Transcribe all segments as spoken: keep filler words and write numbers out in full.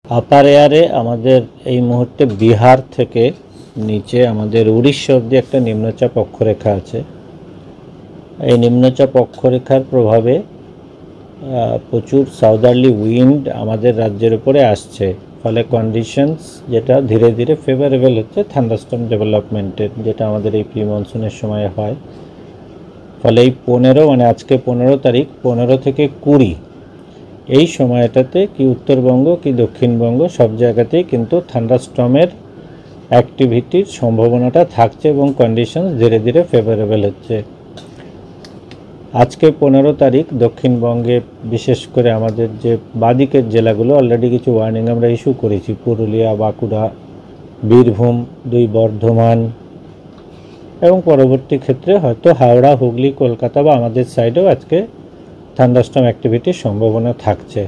আপার এয়ারে আমাদের এই মুহূর্তে বিহার থেকে নিচে আমাদের উড়িষ্যা অবধি একটা নিম্নচাপ অক্ষরেখা আছে। এই নিম্নচাপ অক্ষরেখার প্রভাবে প্রচুর সাউদার্লি উইন্ড আমাদের রাজ্যের উপরে আসছে, ফলে কন্ডিশনস যেটা ধীরে ধীরে ফেভারেবল হচ্ছে থান্ডারস্টর্ম ডেভেলপমেন্টের, যেটা আমাদের এই প্রি মনসুনের সময় হয়। ফলে এই পনেরো মানে আজকে পনেরো তারিখ পনেরো থেকে কুড়ি এই সময়টাতে কি উত্তরবঙ্গ কি দক্ষিণবঙ্গ সব জায়গাতেই কিন্তু থান্ডারস্টর্মের অ্যাক্টিভিটির সম্ভাবনাটা থাকছে এবং কন্ডিশনস ধীরে ধীরে ফেভারেবল হচ্ছে। আজকে পনেরো তারিখ দক্ষিণবঙ্গে বিশেষ করে আমাদের যে বাদিকের জেলাগুলো অলরেডি কিছু ওয়ার্নিং আমরা ইস্যু করেছি, পুরুলিয়া, বাঁকুড়া, বীরভূম, দুই বর্ধমান এবং পরবর্তী ক্ষেত্রে হয়তো হাওড়া, হুগলি, কলকাতা বা আমাদের সাইডেও আজকে থান্ডারস্টর্ম অ্যাক্টিভিটির সম্ভাবনা থাকছে।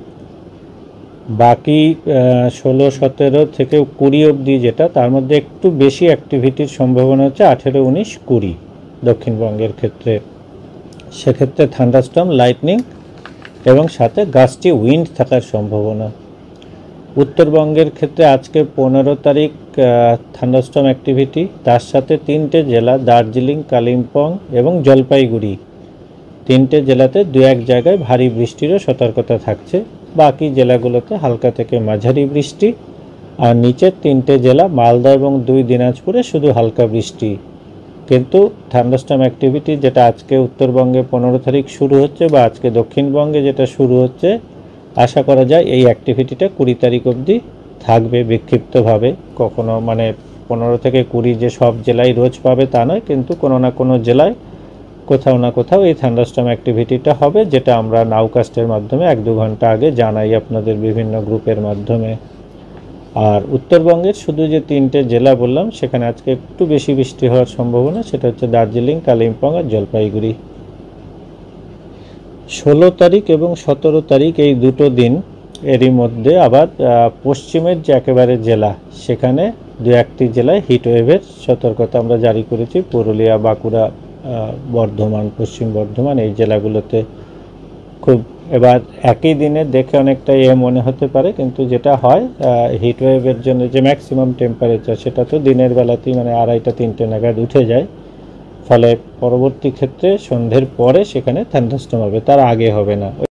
বাকি ষোলো সতেরো থেকে কুড়ি অবধি যেটা, তার মধ্যে একটু বেশি অ্যাক্টিভিটির সম্ভাবনা হচ্ছে আঠেরো উনিশ কুড়ি দক্ষিণবঙ্গের ক্ষেত্রে। সেক্ষেত্রে থান্ডারস্টর্ম, লাইটনিং এবং সাথে গাস্টি উইন্ড থাকার সম্ভাবনা। উত্তরবঙ্গের ক্ষেত্রে আজকে পনেরো তারিখ থান্ডারস্টর্ম অ্যাক্টিভিটি, তার সাথে তিনটে জেলা দার্জিলিং, কালিম্পং এবং জলপাইগুড়ি, তিনটে জেলাতে দু এক জায়গায় ভারী বৃষ্টিরও সতর্কতা থাকছে। বাকি জেলাগুলোতে হালকা থেকে মাঝারি বৃষ্টি, আর নিচের তিনটে জেলা মালদা এবং দুই দিনাজপুরে শুধু হালকা বৃষ্টি। কিন্তু থান্ডারস্টর্ম অ্যাক্টিভিটি যেটা আজকে উত্তরবঙ্গে পনেরো তারিখ শুরু হচ্ছে বা আজকে দক্ষিণবঙ্গে যেটা শুরু হচ্ছে, আশা করা যায় এই অ্যাক্টিভিটিটা কুড়ি তারিখ অবধি থাকবে বিক্ষিপ্তভাবে। কখনো মানে পনেরো থেকে কুড়ি যে সব জেলায় রোজ পাবে তা নয়, কিন্তু কোনো না কোনো জেলায় কোথাও না কোথাও এই থান্ডারস্টর্ম অ্যাক্টিভিটিটা হবে, যেটা আমরা নাউকাস্টের মাধ্যমে এক দু ঘন্টা আগে জানাই আপনাদের বিভিন্ন গ্রুপের মাধ্যমে। আর উত্তরবঙ্গের শুধু যে তিনটে জেলা বললাম সেখানে আজকে একটু বেশি বৃষ্টি হওয়ার সম্ভাবনা, সেটা হচ্ছে দার্জিলিং, কালিম্পং আর জলপাইগুড়ি। ষোলো তারিখ এবং সতেরো তারিখ এই দুটো দিন এরই মধ্যে আবার পশ্চিমের যে একেবারে জেলা সেখানে দু একটি জেলায় হিটওয়েভের সতর্কতা আমরা জারি করেছি। পুরুলিয়া, বাঁকুড়া, বর্ধমান, পশ্চিম বর্ধমান এই জেলাগুলোতে খুব, এবার একই দিনে দেখে অনেকটা এ মনে হতে পারে, কিন্তু যেটা হয় হিটওয়েভের জন্য যে ম্যাক্সিমাম টেম্পারেচার সেটা তো দিনের বেলাতেই মানে আড়াইটা তিনটে নাগাদ উঠে যায়। ফলে পরবর্তী ক্ষেত্রে সন্ধ্যের পরে সেখানে থান্ডারস্টর্ম হবে, তার আগে হবে না।